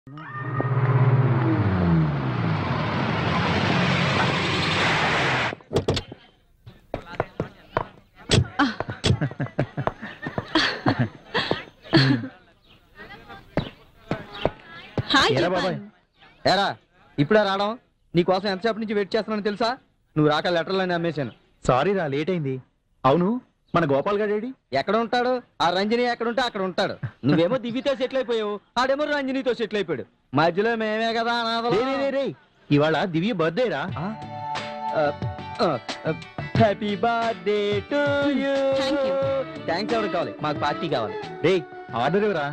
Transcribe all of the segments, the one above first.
ఏరా ఇప్పుడే రావడం? నీకోసం ఎంతసేపు నుంచి వెయిట్ చేస్తున్నాను తెలుసా? నువ్వు రాక లెటర్లని అమ్మేశాను. సారీ రా, లేట్ అయింది. అవును, మన గోపాల్ గాడేడి? ఎక్కడ ఉంటాడు? ఆ రంజని ఎక్కడుంటే అక్కడ ఉంటాడు. నువ్వేమో దివ్యతో సెటిల్ అయిపోయావు, ఆడేమో రంజనితో సెటిల్ అయిపోయాడు. మధ్యలో మేమే కదా రే, ఇవాళ దివ్య బర్త్డే రా. Happy birthday to you. Thanks ఎవరికి కావాలి? మాకు పార్టీ కావాలి. రే, ఆర్డర్ ఇవ్వరా.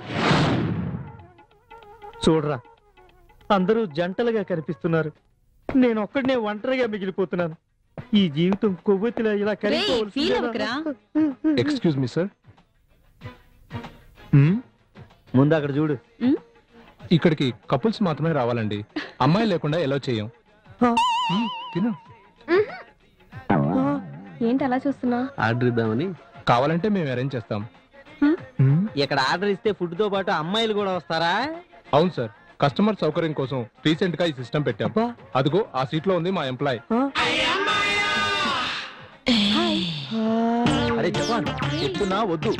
చూడరా, అందరూ జంటలుగా కనిపిస్తున్నారు, నేను ఒక్కడనే ఒంటరిగా మిగిలిపోతున్నాను. ఈ జీవితం కొవ్వొత్తిలా ఇలా ఎక్స్క్యూజ్ మీ సార్. ముందు అక్కడ చూడు. ఇక్కడికి కపుల్స్ మాత్రమే రావాలండి, అమ్మాయి లేకుండా ఎలా చేయం. తిను. ఏంటి అలా చూస్తున్నా? ఆర్డర్ ఇద్దామని. కావాలంటే మేము అరేంజ్ చేస్తాం. ఇక్కడ ఆర్డర్ ఇస్తే ఫుడ్ తో పాటు అమ్మాయిలు కూడా వస్తారా? అవును సార్, కస్టమర్ సౌకర్యం కోసం రీసెంట్ గా ఈ సిస్టమ్ పెట్టాం. అదిగో ఆ సీట్ లో ఉంది మా ఎంప్లాయ్. అరే జవాన్, చెప్తున్నా వద్దు.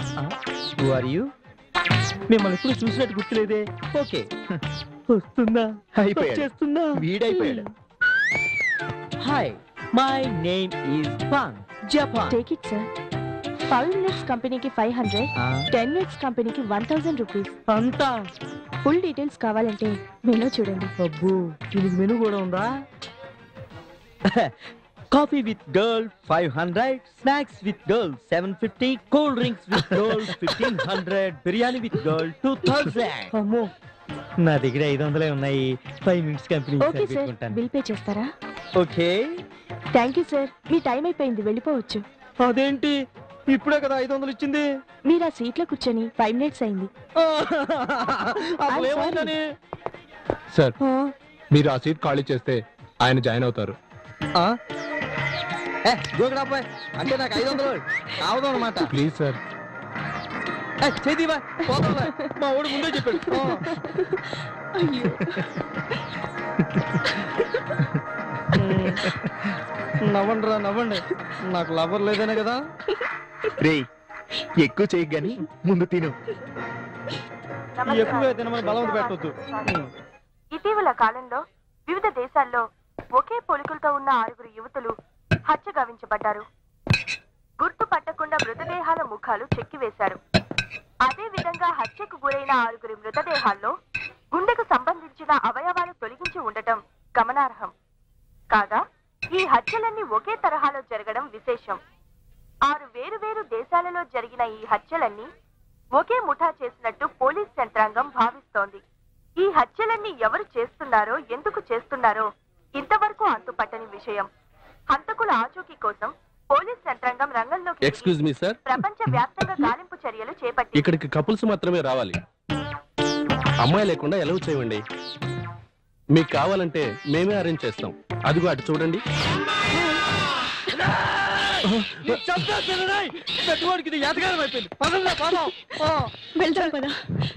మిమ్మల్ని ఎప్పుడు చూసినట్టు గుర్తులేదే. ఓకే, వస్తుందా? చేస్తున్నా. వీడైపోయాడు. Hi, my name is Fang, Japan. Take it sir. 5 minutes కంపెనీకి 500, 10 minutes కంపెనీకి 1000 రూపీస్. అంతా ఫుల్ డీటెయిల్స్ కావాలంటే మెనూ చూడండి. అబ్బో, దీనికి మెనూ కూడా ఉందా? Coffee with girl 500, snacks with girl 750, cool drinks with girl 1500, biryani with girl 2000. అమ్మో, నా దగ్గర 500 ఉన్నాయి. 5 minutes company. Okay sir, bill pay చేస్తారా? ఓకే. థ్యాంక్ యూ సార్, మీ టైం అయిపోయింది, వెళ్ళిపోవచ్చు. అదేంటి, ఇప్పుడే కదా 500 ఇచ్చింది? మీరు ఆ సీట్లో కూర్చొని 5 minutes అయింది. సార్, మీరు ఆ సీట్ ఖాళీ చేస్తే ఆయన జాయిన్ అవుతారు. అంటే నాకు 500 కావదు అనమాట. Please sir. చేదివా, మా ఊడు ముందే చెప్పాడు. నవ్వండి రా, నవ్వండి. నాకు లవర్ లేదనే కదా. రే, ఎక్కువ చేయకు గాని ముందు తిను. ఎక్కువగా తినమని బలవంత పెట్టొద్దు. ఇటీవల కాలంలో వివిధ దేశాల్లో ఒకే పోలికలతో ఉన్న 6 యువతులు హత్య గావించబడ్డారు. గుర్తు పట్టకుండా మృతదేహాల ముఖాలు చెక్కివేశారు. అదే విధంగా హత్యకు గురైన 6 మృతదేహాల్లో గుండెకు సంబంధించిన అవయవాలు తొలగించి ఉండటం గమనార్హం. కాగా ఈ హత్యలన్నీ ఒకే తరహాలో జరగడం విశేషం. 6 వేరు దేశాలలో జరిగిన ఈ హత్యలన్నీ ఒకే ముఠా చేసినట్టు పోలీస్ యంత్రాంగం భావిస్తోంది. ఈ హత్యలన్నీ ఎవరు చేస్తున్నారో, ఎందుకు చేస్తున్నారో ఇంతవరకు అంతుపట్టని విషయం. హంతకుల ఆచూకీ కోసం పోలీస్ యంత్రాంగం రంగంలోకి ఎక్స్క్యూజ్ మీ సార్, ప్రపంచ వ్యాప్తంగా గాలింపు చర్యలు చేపట్టి ఇక్కడికి కపుల్స్ మాత్రమే రావాలి, అమ్మాయి లేకుండా ఎలా చేయండి. మీకు కావాలంటే మేమే అరేంజ్ చేస్తాం. అదిగో అటు చూడండి. పెట్టుకోడికి ఇది ఎదగారం అయిపోయింది. పదంగా పదం. వెళ్తాం కదా.